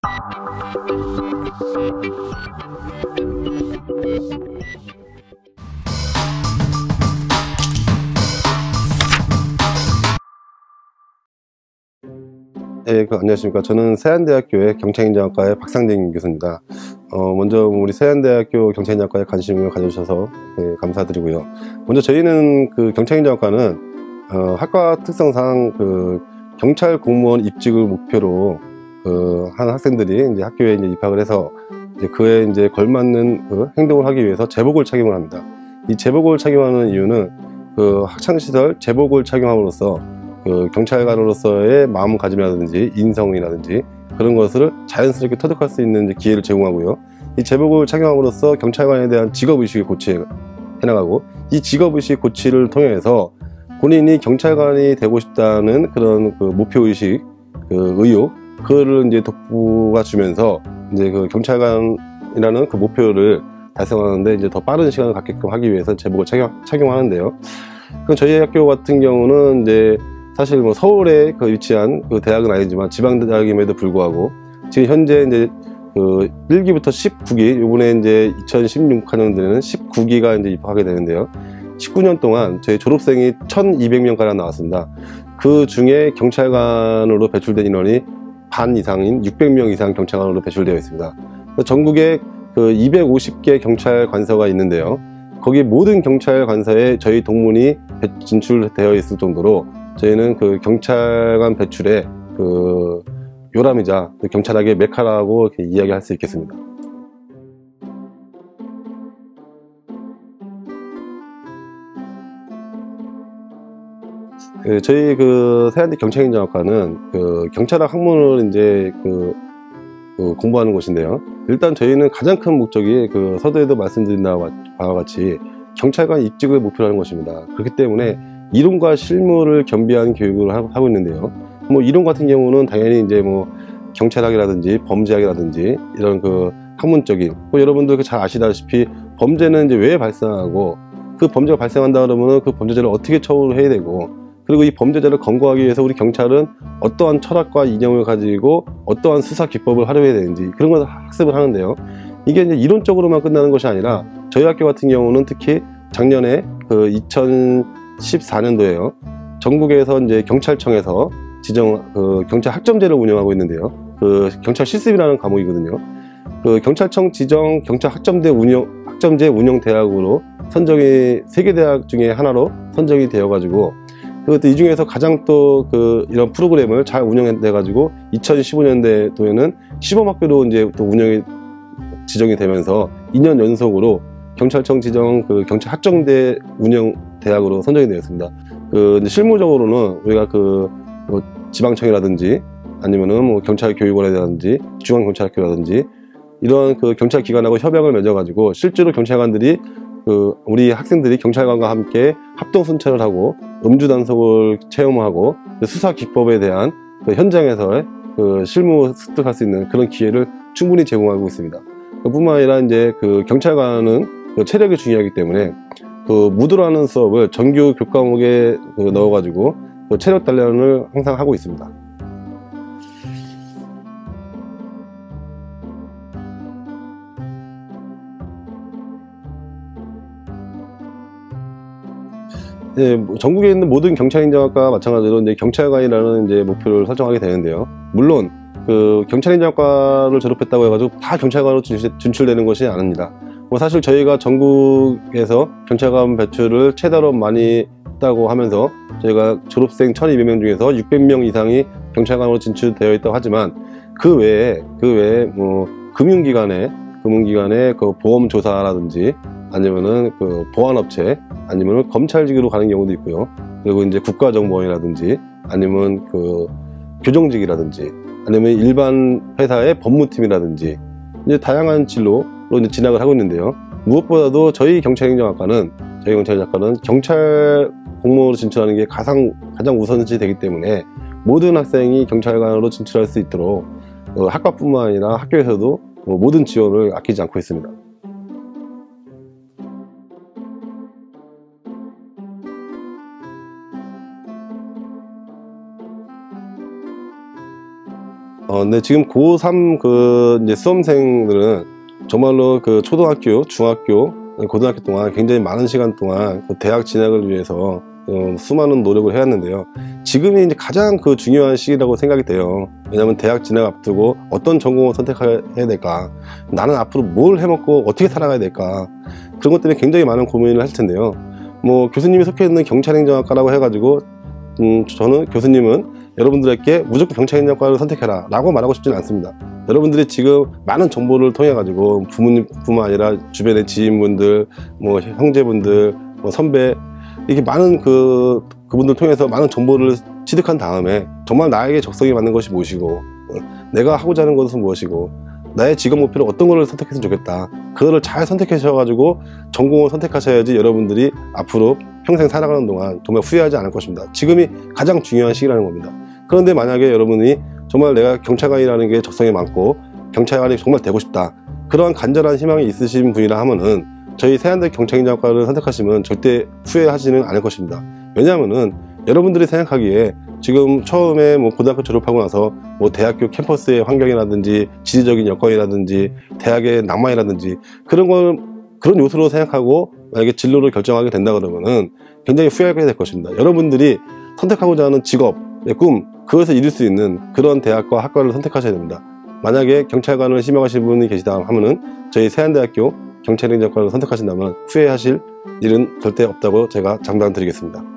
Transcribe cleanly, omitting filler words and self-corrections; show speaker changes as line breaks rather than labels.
네, 안녕하십니까. 저는 세안대학교의 경찰인정학과의 박상진 교수입니다. 먼저 우리 세안대학교 경찰인정학과에 관심을 가져주셔서 감사드리고요. 먼저 저희는 그 경찰인정학과는 학과 특성상 경찰 공무원 입직을 목표로 한 학생들이 이제 학교에 이제 입학을 해서 이제 그에 이제 걸맞는 행동을 하기 위해서 제복을 착용을 합니다. 이 제복을 착용하는 이유는 학창시절 제복을 착용함으로써 경찰관으로서의 마음가짐이라든지 인성이라든지 그런 것을 자연스럽게 터득할 수 있는 기회를 제공하고요. 이 제복을 착용함으로써 경찰관에 대한 직업의식을 고취해나가고, 이 직업의식 고취를 통해서 본인이 경찰관이 되고 싶다는 그런 목표의식, 의욕, 그거를 이제 돋보아 주면서 이제 경찰관이라는 목표를 달성하는데 이제 더 빠른 시간을 갖게끔 하기 위해서 제복을 착용하는데요. 저희 학교 같은 경우는 이제 사실 서울에 위치한 대학은 아니지만 지방대학임에도 불구하고 지금 현재 이제 1기부터 19기, 요번에 이제 2016학년들에는 19기가 이제 입학하게 되는데요. 19년 동안 저희 졸업생이 1200명가량 나왔습니다. 그 중에 경찰관으로 배출된 인원이 반 이상인 600명 이상 경찰관으로 배출되어 있습니다. 전국에 250개 경찰관서가 있는데요. 거기 모든 경찰관서에 저희 동문이 진출되어 있을 정도로 저희는 경찰관 배출의 요람이자 경찰학의 메카라고 이야기할 수 있겠습니다. 저희 세안대 경찰인정학과는 경찰학 학문을 이제 공부하는 곳인데요. 일단 저희는 가장 큰 목적이 서두에도 말씀드린 바와 같이 경찰관 입직을 목표로 하는 것입니다. 그렇기 때문에 이론과 실무를 겸비한 교육을 하고 있는데요. 이론 같은 경우는 당연히 이제 경찰학이라든지 범죄학이라든지 이런 학문적인, 여러분들 잘 아시다시피 범죄는 이제 왜 발생하고, 그 범죄가 발생한다 그러면 그 범죄자를 어떻게 처벌을 해야 되고, 그리고 이 범죄자를 검거하기 위해서 우리 경찰은 어떠한 철학과 이념을 가지고 어떠한 수사 기법을 활용해야 되는지, 그런 것을 학습을 하는데요. 이게 이제 이론적으로만 끝나는 것이 아니라 저희 학교 같은 경우는 특히 작년에 2014년도에요. 전국에서 이제 경찰청에서 지정 경찰 학점제를 운영하고 있는데요. 경찰 실습이라는 과목이거든요. 경찰청 지정 경찰 학점제 운영 대학으로 선정이 3개 대학 중에 하나로 선정이 되어 가지고, 이 중에서 가장 또 이런 프로그램을 잘 운영해 가지고 2015년도에는 시범학교로 이제 또 운영이 지정이 되면서 2년 연속으로 경찰청 지정 경찰 학점제 운영 대학으로 선정이 되었습니다. 실무적으로는 우리가 지방청이라든지 아니면은 경찰교육원이라든지 중앙경찰학교라든지 이런 경찰기관하고 협약을 맺어가지고 실제로 경찰관들이 우리 학생들이 경찰관과 함께 합동 순찰을 하고 음주 단속을 체험하고 수사 기법에 대한 현장에서의 실무 습득할 수 있는 그런 기회를 충분히 제공하고 있습니다. 뿐만 아니라 이제 경찰관은 체력이 중요하기 때문에 무도라는 수업을 정규 교과목에 넣어가지고 체력 단련을 항상 하고 있습니다. 네, 전국에 있는 모든 경찰인정학과와 마찬가지로 이제 경찰관이라는 이제 목표를 설정하게 되는데요. 물론 경찰인정학과를 졸업했다고 해가지고 다 경찰관으로 진출되는 것이 아닙니다. 사실 저희가 전국에서 경찰관 배출을 최다로 많이 했다고 하면서 저희가 졸업생 1200명 중에서 600명 이상이 경찰관으로 진출되어 있다고 하지만 그 외에 금융기관의 보험조사라든지 아니면은 보안업체 아니면은 검찰직으로 가는 경우도 있고요. 그리고 이제 국가정보원이라든지 아니면 교정직이라든지 아니면 일반 회사의 법무팀이라든지 이제 다양한 진로로 이제 진학을 하고 있는데요. 무엇보다도 저희 경찰인정학과는 경찰 공무원으로 진출하는 게 가장 우선시 되기 때문에 모든 학생이 경찰관으로 진출할 수 있도록 학과뿐만 아니라 학교에서도 모든 지원을 아끼지 않고 있습니다. 근데 지금 고3 이제 수험생들은 정말로 초등학교, 중학교, 고등학교 동안 굉장히 많은 시간 동안 대학 진학을 위해서 수많은 노력을 해왔는데요. 지금이 이제 가장 중요한 시기라고 생각이 돼요. 왜냐하면 대학 진학 앞두고 어떤 전공을 선택해야 될까, 나는 앞으로 뭘 해먹고 어떻게 살아가야 될까, 그런 것 때문에 굉장히 많은 고민을 할 텐데요. 뭐 교수님이 속해 있는 경찰행정학과라고 해가지고 저는 교수님은 여러분들에게 무조건 경찰행정학과를 선택해라 라고 말하고 싶지는 않습니다. 여러분들이 지금 많은 정보를 통해 가지고 부모님뿐만 아니라 주변의 지인분들, 뭐 형제분들, 뭐 선배, 이렇게 많은 그분들 통해서 많은 정보를 취득한 다음에 정말 나에게 적성이 맞는 것이 무엇이고, 내가 하고자 하는 것은 무엇이고, 나의 직업 목표를 어떤 거를 선택했으면 좋겠다, 그거를 잘 선택하셔가지고 전공을 선택하셔야지 여러분들이 앞으로 평생 살아가는 동안 정말 후회하지 않을 것입니다. 지금이 가장 중요한 시기라는 겁니다. 그런데 만약에 여러분이 정말 내가 경찰관이라는 게 적성에 맞고 경찰관이 정말 되고 싶다, 그러한 간절한 희망이 있으신 분이라 하면은 저희 세안대 경찰행정학과를 선택하시면 절대 후회하지는 않을 것입니다. 왜냐하면은 여러분들이 생각하기에 지금 처음에 뭐 고등학교 졸업하고 나서 뭐 대학교 캠퍼스의 환경이라든지 지리적인 여건이라든지 대학의 낭만이라든지 그런 요소로 생각하고 만약에 진로를 결정하게 된다 그러면은 굉장히 후회하게 될 것입니다. 여러분들이 선택하고자 하는 직업의 꿈, 그것을 이룰 수 있는 그런 대학과 학과를 선택하셔야 됩니다. 만약에 경찰관을 희망하시는 분이 계시다 하면은 저희 세안대학교 경찰행정학과를 선택하신다면 후회하실 일은 절대 없다고 제가 장담드리겠습니다.